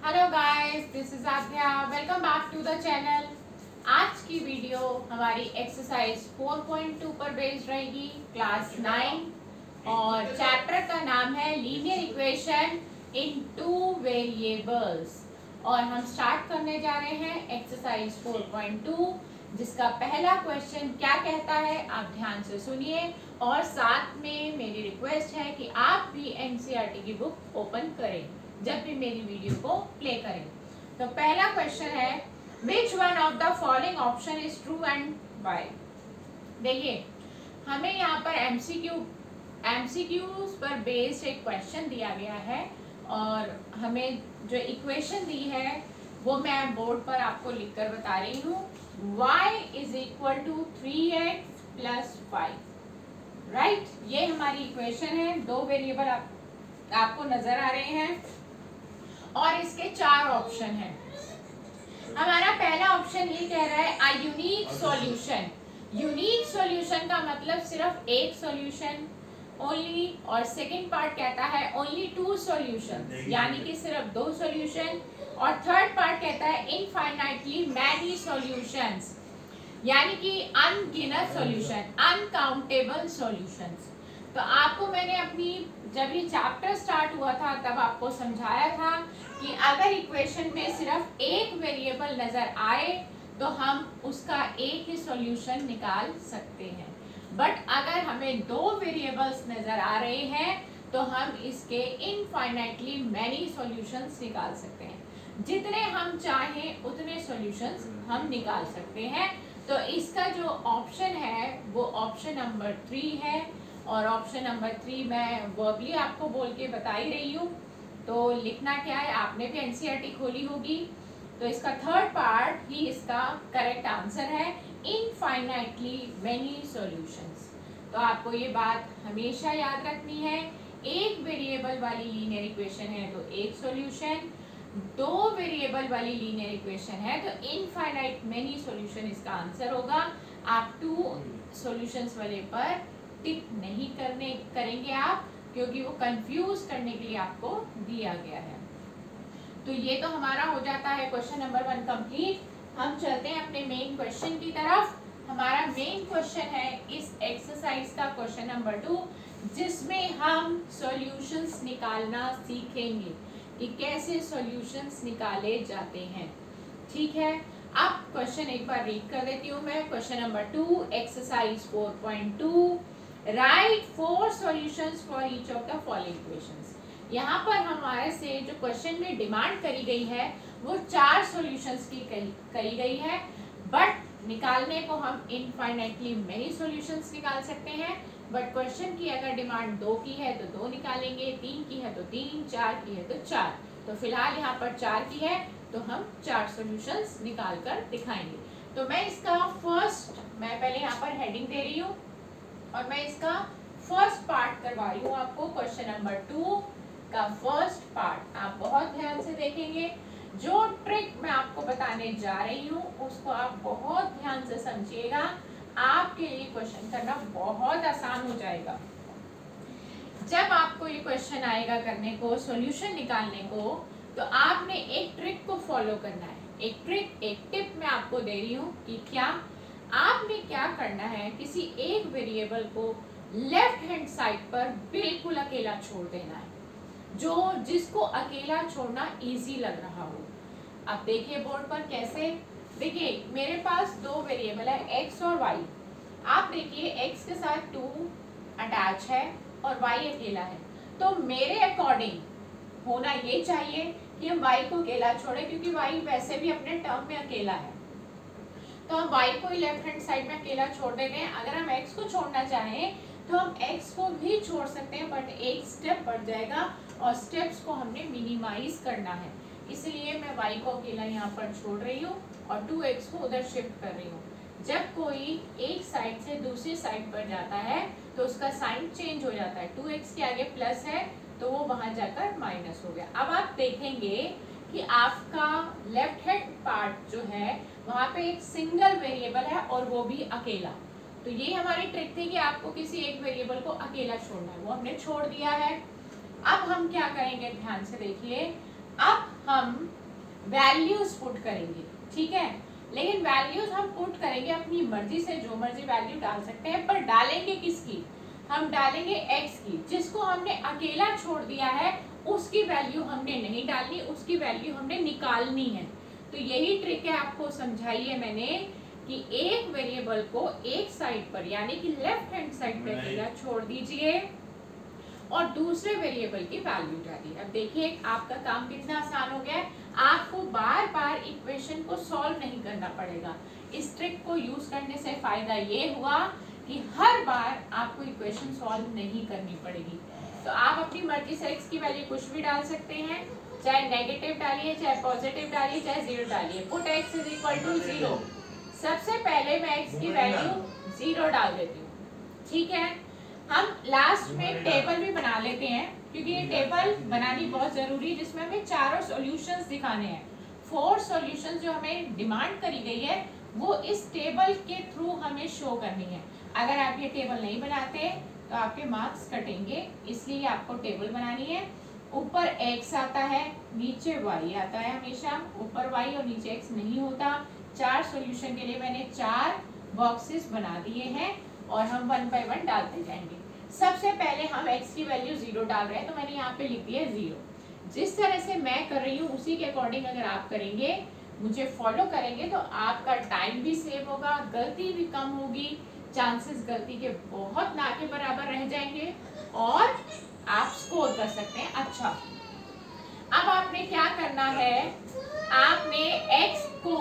Hello guys, this is Aadhya. Welcome back to the channel. आज की video हमारी exercise 4.2 पर बेस्ड रहेगी, क्लास 9, और चैप्टर का नाम है linear equation in two variables. और हम स्टार्ट करने जा रहे हैं एक्सरसाइज 4.2, जिसका पहला क्वेश्चन क्या कहता है आप ध्यान से सुनिए, और साथ में मेरी रिक्वेस्ट है कि आप भी एनसीईआरटी की बुक ओपन करें जब भी मेरी वीडियो को प्ले करें। तो पहला क्वेश्चन है, which one of the following option is true and why. देखिए, हमें यहाँ पर एमसीक्यूज पर बेस्ड एक क्वेश्चन दिया गया है, और हमें जो इक्वेशन दी है वो मैं बोर्ड पर आपको लिखकर बता रही हूँ। y is equal to 3x plus 5, right. ये हमारी इक्वेशन है। दो वेरिएबल आपको नजर आ रहे हैं और इसके चार ऑप्शन हैं। हमारा पहला ऑप्शन ये कह रहा है a unique solution. Unique solution का मतलब सिर्फ एक सॉल्यूशन ओनली, और सेकंड पार्ट कहता है ओनली टू सॉल्यूशन, यानी कि सिर्फ दो सॉल्यूशन। और थर्ड पार्ट कहता है इनफाइनाइटली मैनी सॉल्यूशंस, यानी कि अनगिनत सॉल्यूशन, अनकाउंटेबल सॉल्यूशंस। तो आपको मैंने जब ये चैप्टर स्टार्ट हुआ था तब आपको समझाया था कि अगर इक्वेशन में सिर्फ एक वेरिएबल नजर आए तो हम उसका एक ही सॉल्यूशन निकाल सकते हैं, बट अगर हमें दो वेरिएबल्स नजर आ रहे हैं तो हम इसके इनफाइनाइटली मैनी सॉल्यूशंस निकाल सकते हैं। जितने हम चाहें उतने सॉल्यूशंस हम निकाल सकते हैं। तो इसका जो ऑप्शन है वो ऑप्शन नंबर 3 है, और ऑप्शन नंबर 3 मैं वर्बली आपको बोल के बता ही रही हूँ। तो लिखना क्या है, आपने भी एनसीईआरटी खोली होगी, तो इसका थर्ड पार्ट ही इसका करेक्ट आंसर है, इनफाइनाइटली मेनी सॉल्यूशंस। तो आपको ये बात हमेशा याद रखनी है, एक वेरिएबल वाली लीनियर इक्वेशन है तो एक सॉल्यूशन, दो वेरिएबल वाली लीनियर इक्वेशन है तो इनफाइनाइट मेनी सॉल्यूशन इसका आंसर होगा। आप टू सॉल्यूशंस वाले पर टिक नहीं करेंगे आप, क्योंकि वो कंफ्यूज करने के लिए आपको दिया गया है। तो ये तो हमारा हो जाता है क्वेश्चन नंबर 1 कंप्लीट। हम चलते हैं अपने मेन क्वेश्चन की तरफ। हमारा मेन क्वेश्चन है इस एक्सरसाइज का क्वेश्चन नंबर 2, जिसमें हम सॉल्यूशंस निकालना सीखेंगे कि कैसे सॉल्यूशंस निकाले जाते हैं। ठीक है, अब क्वेश्चन एक बार रीड कर देती हूँ मैं। Question number 2, exercise 4.2, write 4 solutions for each of the following equations. यहाँ पर हमारे से जो क्वेश्चन में डिमांड करी गई है वो 4 सॉल्यूशंस की करी गई है, बट निकालने को हम इनफाइनाइटली मेनी सॉल्यूशंस निकाल सकते हैं। बट क्वेश्चन की अगर डिमांड 2 की है तो 2 निकालेंगे, 3 की है तो 3, 4 की है तो 4। तो फिलहाल यहाँ पर 4 की है तो हम 4 सॉल्यूशंस निकाल कर दिखाएंगे। तो मैं इसका मैं पहले यहाँ पर हेडिंग दे रही हूँ और मैं इसका फर्स्ट पार्ट करवा रही हूँ आपको। क्वेश्चन नंबर 2 का फर्स्ट पार्ट आप बहुत ध्यान से देखेंगे। जो ट्रिक मैं आपको बताने जा रही हूँ उसको आप बहुत ध्यान से समझिएगा, आपके लिए क्वेश्चन करना बहुत आसान हो जाएगा। जब आपको ये क्वेश्चन आएगा करने को, सॉल्यूशन निकालने को, तो आपने एक ट्रिक को फॉलो करना है। एक टिप मैं आपको दे रही हूँ कि क्या आपने क्या करना है, किसी एक वेरिएबल को लेफ्ट हैंड साइड पर बिल्कुल अकेला छोड़ देना है, जिसको अकेला छोड़ना इजी लग रहा हो। अब देखिए बोर्ड पर कैसे। देखिए मेरे पास दो वेरिएबल है x और y। आप देखिए x के साथ 2 अटैच है और y अकेला है, तो मेरे अकॉर्डिंग होना ये चाहिए कि हम y को अकेला छोड़ें, क्योंकि y वैसे भी अपने टर्म में अकेला है। तो हम y को ही लेफ्ट हैंड साइड में अकेला छोड़ देते हैं। अगर हम x को छोड़ना चाहें तो हम x को भी छोड़ सकते हैं, बट एक स्टेप बढ़ जाएगा और स्टेप्स को हमने मिनिमाइज करना है। इसलिए मैं y को अकेला यहाँ पर छोड़ रही हूँ और 2x को उधर शिफ्ट कर रही हूँ। जब कोई एक साइड से दूसरी साइड पर जाता है तो उसका साइन चेंज हो जाता है। 2x के आगे प्लस है तो वो वहां जाकर माइनस हो गया। अब आप देखेंगे कि आपका लेफ्ट हैंड पार्ट जो है वहां पे एक सिंगल वेरिएबल है और वो भी अकेला। तो ये हमारी ट्रिक थी कि आपको किसी एक वेरिएबल को अकेला छोड़ना है, वो हमने छोड़ दिया है। अब हम क्या करेंगे, ध्यान से देखिए। अब हम वैल्यूज पुट करेंगे, ठीक है। लेकिन वैल्यूज हम पुट करेंगे अपनी मर्जी से, जो मर्जी वैल्यू डाल सकते हैं, पर डालेंगे किसकी, हम डालेंगे x की। जिसको हमने अकेला छोड़ दिया है उसकी वैल्यू हमने नहीं डालनी, उसकी वैल्यू हमने निकालनी है। तो यही ट्रिक है, आपको समझाई है मैंने कि एक वेरिएबल को एक साइड पर यानी कि लेफ्ट हैंड साइड पे अकेला छोड़ दीजिए और दूसरे वेरिएबल की वैल्यू डालिए। अब देखिए आपका काम कितना आसान हो गया है, आपको बार बार इक्वेशन को सॉल्व नहीं करना पड़ेगा। इस ट्रिक को यूज करने से फायदा ये हुआ कि हर बार आपको इक्वेशन सॉल्व नहीं करनी पड़ेगी। तो आप अपनी मर्जी से x की वैल्यू कुछ भी डाल सकते हैं, चाहे नेगेटिव डालिए, चाहे पॉजिटिव डालिए, चाहे जीरो डालिए। Put x is equal to 0। सबसे पहले मैं x की वैल्यू 0 डाल देती हूँ, ठीक है। हम लास्ट में एक टेबल भी बना लेते हैं, क्योंकि ये टेबल बनानी बहुत जरूरी है, जिसमें हमें चारों सॉल्यूशंस दिखाने हैं। 4 सॉल्यूशंस जो हमें डिमांड करी गई है वो इस टेबल के थ्रू हमें शो करनी है। अगर आप ये टेबल नहीं बनाते तो आपके मार्क्स कटेंगे, इसलिए आपको टेबल बनानी है। ऊपर x आता है, नीचे y आता है, हमेशा ऊपर y और नीचे x नहीं होता। 4 सॉल्यूशन के लिए मैंने 4 बॉक्सेस बना दिए हैं और हम 1 बाय 1 डालते जाएंगे। सबसे पहले हम x की वैल्यू 0 डाल रहे हैं, तो मैंने यहाँ पे लिख दिया 0। जिस तरह से मैं कर रही हूँ उसी के अकॉर्डिंग अगर आप करेंगे, मुझे फॉलो करेंगे, तो आपका टाइम भी सेव होगा, गलती भी कम होगी, चांसेस गलती के बहुत ना के बराबर रह जाएंगे और आप स्कोर कर सकते हैं अच्छा। अब आपने क्या करना है, आपने x को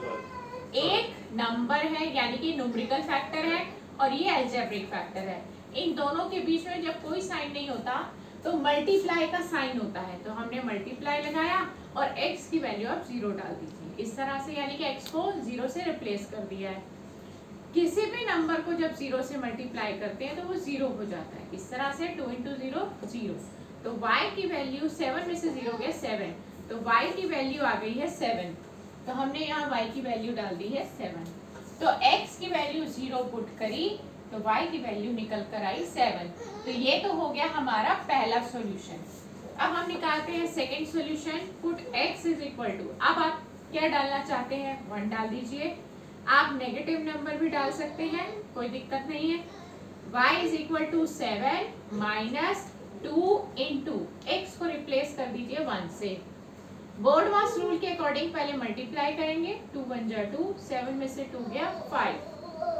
एक नंबर है यानी कि न्यूमेरिकल फैक्टर है और ये अलजेब्रिक फैक्टर है, इन दोनों के बीच में जब कोई साइन नहीं होता तो मल्टीप्लाई का साइन होता है। तो हमने मल्टीप्लाई लगाया और x की वैल्यू आप 0 डाल दीजिए इस तरह से, यानी कि x को 0 से रिप्लेस कर दिया है। किसी भी नंबर को जब 0 से मल्टीप्लाई करते हैं तो वो 0 हो जाता है, इस तरह से 2 × 0 0। तो y की वैल्यू 7 में से 0 गया 7, तो y की वैल्यू आ गई है 7, तो हमने यहाँ y की वैल्यू डाल दी है 7। तो x की वैल्यू 0 पुट करी तो y की वैल्यू निकल कर आई 7। तो ये तो हो गया हमारा पहला सॉल्यूशन। अब हम निकालते हैं second solution. Put x is equal to, अब आप क्या डालना चाहते हैं 1 डाल दीजिए, आप नेगेटिव नंबर भी डाल सकते हैं, कोई दिक्कत नहीं है। y is equal to 7 minus 2 into x को रिप्लेस कर दीजिए 1 से। बोर्ड मास रूल के अकॉर्डिंग पहले मल्टीप्लाई करेंगे, 2 × 1 = 2, 7 में से 2 गया 5,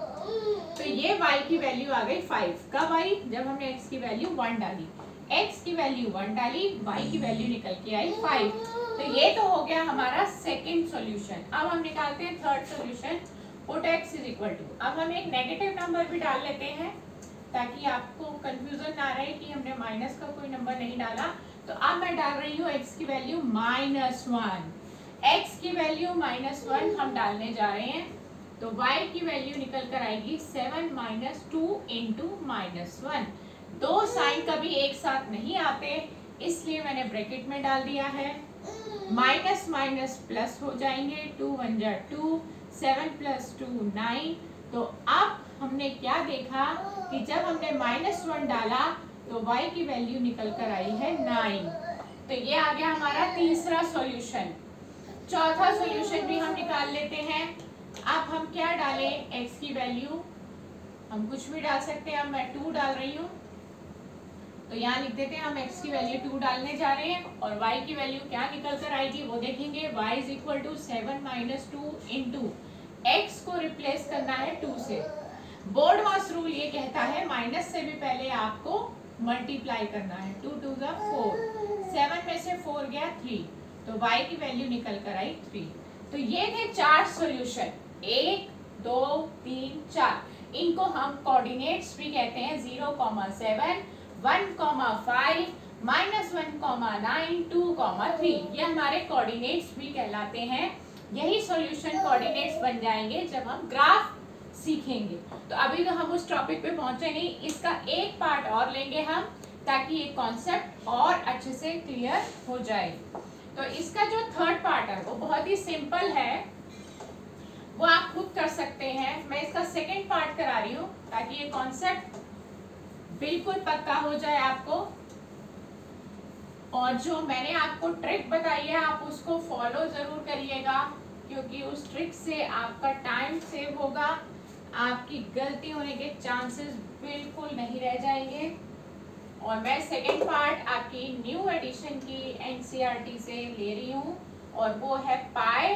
तो ये y की वैल्यू आ गई 5। कब आई, जब हमने x की वैल्यू 1 डाली, x की वैल्यू 1 डाली, y की वैल्यू निकल के आई 5। तो ये तो हो गया हमारा सेकंड सॉल्यूशन। अब हम निकालते हैं third solution. Put x is equal to, अब हम एक नेगेटिव नंबर भी डाल लेते हैं ताकि आपको कंफ्यूजन ना रहे कि हमने माइनस का कोई नंबर नहीं डाला। तो अब मैं डाल रही हूँ x की वैल्यू -1, x की वैल्यू -1 हम डालने जा रहे हैं, तो y की वैल्यू निकल कर आएगी 7 - 2 इंटू -1। दो साइन कभी एक साथ नहीं आते, इसलिए मैंने ब्रैकेट में डाल दिया है। माइनस माइनस प्लस हो जाएंगे, 2 × 1 = 2, 7 + 2 9। तो अब हमने क्या देखा कि जब हमने -1 डाला तो y की वैल्यू निकल कर आई है 9। तो ये आ गया हमारा तीसरा सॉल्यूशन। चौथा सॉल्यूशन भी हम निकाल लेते हैं। अब हम क्या डालें, x की वैल्यू हम कुछ भी डाल सकते हैं, अब मैं 2 डाल रही हूँ, तो यहाँ लिख देते हैं हम x की वैल्यू 2 डालने जा रहे हैं और y की वैल्यू क्या निकल कर आएगी वो देखेंगे। y is equal to 7 - 2 into x को रिप्लेस करना है 2 से। बोर्ड मास रूल ये कहता है माइनस से भी पहले आपको मल्टीप्लाई करना है, 2 × 2 = 4, 7 में से 4 गया 3, तो y की वैल्यू निकल कर आई 3। तो ये थे 4 सॉल्यूशन, 1 2 3 4। इनको हम कोऑर्डिनेट्स भी कहते हैं, 0, 7, 1, 5, -1, -9, 2, 3। ये हमारे कोऑर्डिनेट्स भी कहलाते हैं। यही सॉल्यूशन कोऑर्डिनेट्स बन जाएंगे जब हम ग्राफ सीखेंगे। तो अभी तो हम उस टॉपिक पे पहुंचे नहीं, इसका एक पार्ट और लेंगे हम, ताकि ये कॉन्सेप्ट और अच्छे से क्लियर हो जाए। तो इसका जो थर्ड पार्ट है वो बहुत ही सिंपल है, वो आप खुद कर सकते हैं। मैं इसका सेकंड पार्ट करा रही हूँ ताकि ये कॉन्सेप्ट बिल्कुल पक्का हो जाए आपको। और जो मैंने आपको ट्रिक बताई है आप उसको फॉलो ज़रूर करिएगा, क्योंकि उस ट्रिक से आपका टाइम सेव होगा, आपकी गलती होने के चांसेस बिल्कुल नहीं रह जाएंगे। और मैं सेकेंड पार्ट आपकी न्यू एडिशन की एनसीईआरटी से ले रही हूँ, और वो है pi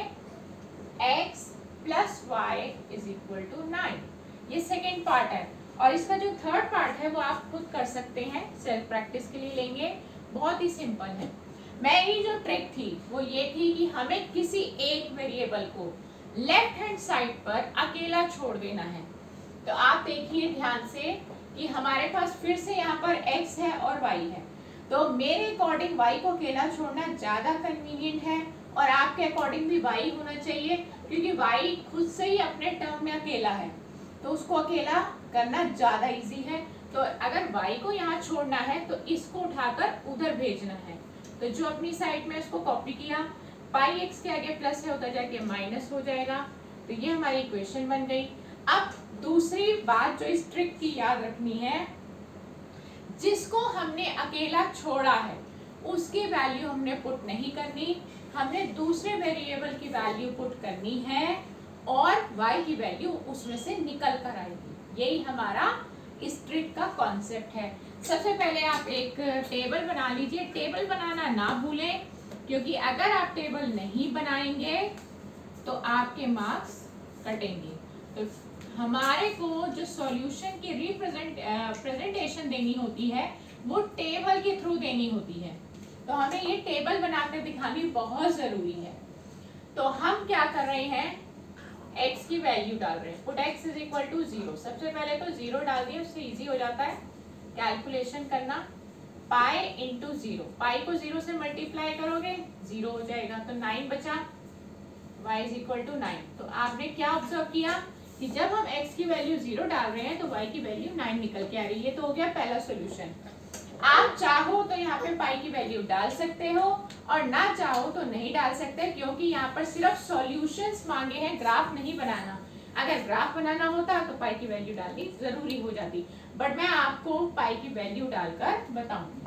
x plus y is equal to 9। ये सेकेंड पार्ट है। और इसका जो थर्ड पार्ट है वो आप खुद कर सकते हैं, सेल्फ प्रैक्टिस के लिए लेंगे, बहुत ही सिंपल है। मेरी जो ट्रिक थी वो ये थी कि हमें किसी एक वेरिएबल को लेफ्ट हैंड साइड पर अकेला छोड़ देना है। तो आप देखिए ध्यान से कि हमारे पास फिर से यहाँ पर x है और y है, तो मेरे अकॉर्डिंग y को अकेला छोड़ना ज़्यादा कन्वीनियंट है, और आपके अकॉर्डिंग भी y होना चाहिए, क्योंकि y खुद से ही अपने टर्म में अकेला है, तो उसको अकेला करना ज़्यादा इजी है। तो अगर y को यहाँ छोड़ना है तो इसको उठाकर उधर भेजना है, तो जो अपनी साइड में उसको कॉपी किया, पाई x के आगे प्लस है उधर जाके माइनस हो जाएगा, तो ये हमारी इक्वेशन बन गई। अब दूसरी बात जो इस ट्रिक की याद रखनी है, जिसको हमने अकेला छोड़ा है उसकी वैल्यू हमने पुट नहीं करनी, हमने दूसरे वेरिएबल की वैल्यू पुट करनी है और y की वैल्यू उसमें से निकल कर आएगी। यही हमारा इस ट्रिक का कॉन्सेप्ट है। सबसे पहले आप एक टेबल बना लीजिए, टेबल बनाना ना भूलें, क्योंकि अगर आप टेबल नहीं बनाएंगे तो आपके मार्क्स कटेंगे। तो हमारे को जो सॉल्यूशन की प्रेजेंटेशन देनी होती है वो टेबल के थ्रू देनी होती है, तो हमें ये टेबल बनाकर दिखानी बहुत ज़रूरी है। तो हम क्या कर रहे हैं, x की वैल्यू डाल रहे हैं, put x is equal to 0। सबसे पहले तो 0 डाल दिए, उससे इजी हो जाता है कैलकुलेशन करना। पाई इंटू 0, पाई को 0 से मल्टीप्लाई करोगे 0 हो जाएगा, तो 9 बचा, y इज इक्वल टू 9। तो आपने क्या ऑब्जर्व किया कि जब हम x की वैल्यू 0 डाल रहे हैं तो y की वैल्यू 9 निकल के आ रही है। तो हो गया पहला सोल्यूशन। आप चाहो तो यहाँ पे पाई की वैल्यू डाल सकते हो, और ना चाहो तो नहीं डाल सकते, क्योंकि यहाँ पर सिर्फ सॉल्यूशंस मांगे हैं, ग्राफ नहीं बनाना। अगर ग्राफ बनाना होता तो पाई की वैल्यू डालनी जरूरी हो जाती, बट मैं आपको पाई की वैल्यू डालकर बताऊंगी।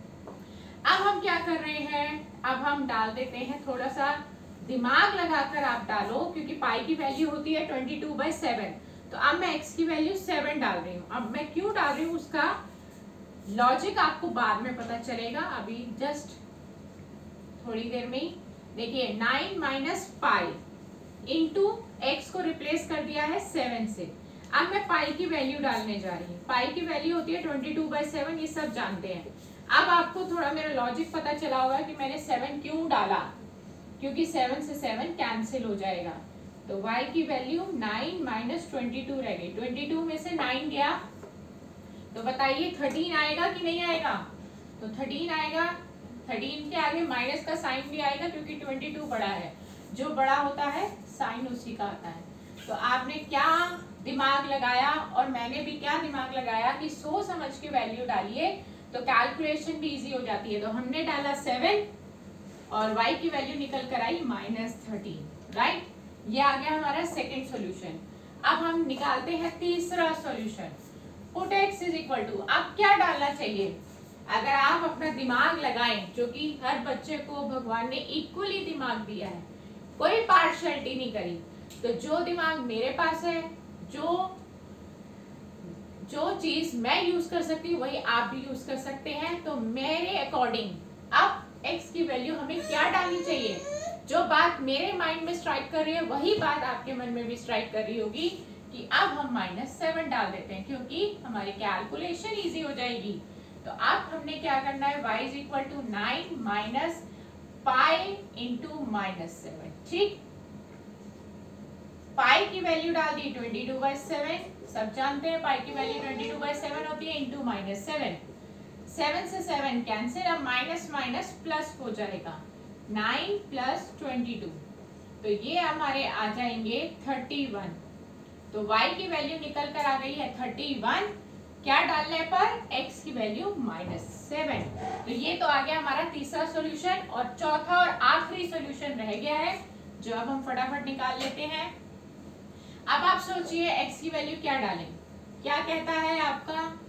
अब हम क्या कर रहे हैं, अब हम डाल देते हैं, थोड़ा सा दिमाग लगाकर आप डालो, क्योंकि पाई की वैल्यू होती है 22/7। तो अब मैं x की वैल्यू 7 डाल रही हूँ। अब मैं क्यों डाल रही हूँ उसका लॉजिक आपको बाद में पता चलेगा, अभी जस्ट थोड़ी देर में ही। देखिए 9 माइनस पाई इंटू एक्स को रिप्लेस कर दिया है 7 से। अब मैं पाई की वैल्यू डालने जा रही हूँ। पाई की वैल्यू होती है 22/7, ये सब जानते हैं। अब आपको थोड़ा मेरा लॉजिक पता चला होगा कि मैंने 7 क्यों डाला, क्योंकि 7 से 7 कैंसिल हो जाएगा। तो y की वैल्यू 9 माइनस 22 रह गई। 22 में से 9 गया तो बताइए 13 आएगा कि नहीं आएगा, तो 13 आएगा। 13 के आगे माइनस का साइन भी आएगा, क्योंकि 22 बड़ा है, जो बड़ा होता है साइन उसी का आता है। तो आपने क्या दिमाग लगाया, और मैंने भी क्या दिमाग लगाया कि सोच समझ के वैल्यू डालिए, तो कैलकुलेशन भी इजी हो जाती है। तो हमने डाला 7 और y की वैल्यू निकल कर आई -13, राइट। ये आ गया हमारा सेकेंड सोल्यूशन। अब हम निकालते हैं तीसरा solution, put x is equal to. अब क्या डालना चाहिए, अगर आप अपना दिमाग लगाएं, जो कि हर बच्चे को भगवान ने इक्वली दिमाग दिया है, कोई पार्शियलिटी नहीं करी, तो जो दिमाग मेरे पास है, जो चीज मैं यूज कर सकती हूँ वही आप भी यूज कर सकते हैं। तो मेरे अकॉर्डिंग अब x की वैल्यू हमें क्या डालनी चाहिए, जो बात मेरे माइंड में स्ट्राइक कर रही है वही बात आपके मन में भी स्ट्राइक कर रही होगी, कि अब हम -7 डाल देते हैं, क्योंकि हमारी कैलकुलेशन इजी हो जाएगी। तो अब हमने क्या करना है, y is equal to 9 minus pi into -7, ठीक। पाई की वैल्यू डाल दी 22/7, सब जानते हैं पाई की वैल्यू 22/7 होती है, इंटू -7। 7 से 7 कैंसिल, अब माइनस माइनस प्लस हो जाएगा, 9 प्लस 22, तो ये हमारे आ जाएंगे 31। तो y की वैल्यू निकल कर आ गई है 31, क्या डालने पर, x की वैल्यू -7। तो ये तो आ गया हमारा तीसरा सॉल्यूशन, और चौथा और आखिरी सॉल्यूशन रह गया है, जो अब हम फटाफट निकाल लेते हैं। अब आप सोचिए x की वैल्यू क्या डालें, क्या कहता है आपका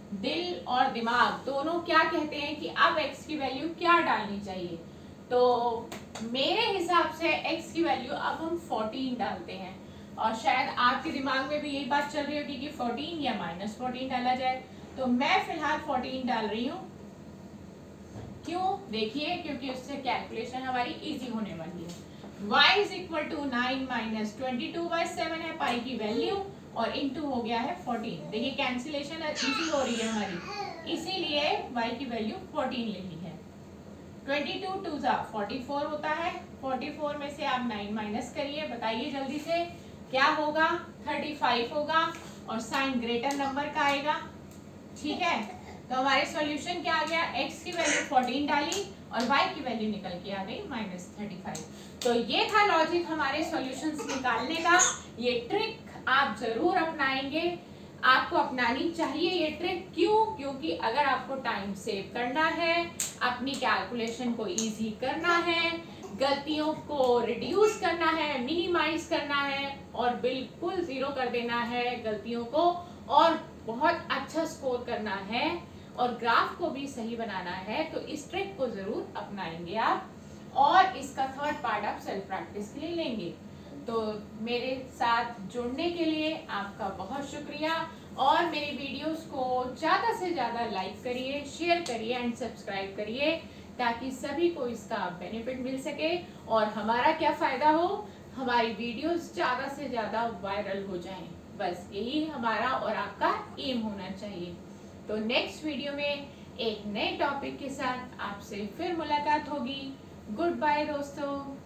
दिल और दिमाग दोनों क्या कहते हैं कि अब x की वैल्यू क्या डालनी चाहिए। तो मेरे हिसाब से x की वैल्यू अब हम 14 डालते हैं, और शायद आपके दिमाग में भी यही बात चल रही होगी कि 14 या -14 डाला जाए। तो मैं फिलहाल 14 डाल रही हूँ। क्यों? देखिए, क्योंकि उससे कैलकुलेशन हमारी इजी होने वाली है। y is equal to 9 minus 22/7 है पाई की वैल्यू, और इनटू हो गया है 14। देखिए कैंसिलेशन इजी हो रही है हमारी, इसीलिए y की वैल्यू 14 ले ली है। 22 2 44 होता है। 44 में से आप 9 माइनस करिए, बताइए जल्दी से क्या होगा। 35 होगा, और साइन ग्रेटर नंबर का आएगा। ठीक है, तो हमारे सॉल्यूशन क्या आ गया, x की वैल्यू 14 डाली और y की वैल्यू निकल के आ गई -35। तो ये था लॉजिक हमारे सॉल्यूशंस निकालने का। ये ट्रिक आप जरूर अपनाएंगे, आपको अपनानी चाहिए ये ट्रिक। क्यों? क्योंकि अगर आपको टाइम सेव करना है, अपनी कैलकुलेशन को इजी करना है, गलतियों को रिड्यूस करना है, मिनिमाइज करना है, और बिल्कुल जीरो कर देना है गलतियों को, और बहुत अच्छा स्कोर करना है, और ग्राफ को भी सही बनाना है, तो इस ट्रिक को जरूर अपनाएंगे आप, और इसका थर्ड पार्ट आप सेल्फ प्रैक्टिस के लिए लेंगे। तो मेरे साथ जुड़ने के लिए आपका बहुत शुक्रिया, और मेरी वीडियोस को ज़्यादा से ज़्यादा लाइक करिए, शेयर करिए एंड सब्सक्राइब करिए, ताकि सभी को इसका बेनिफिट मिल सके। और हमारा क्या फ़ायदा हो, हमारी वीडियोस ज़्यादा से ज़्यादा वायरल हो जाएं, बस यही हमारा और आपका एम होना चाहिए। तो नेक्स्ट वीडियो में एक नए टॉपिक के साथ आपसे फिर मुलाकात होगी। गुड बाय दोस्तों।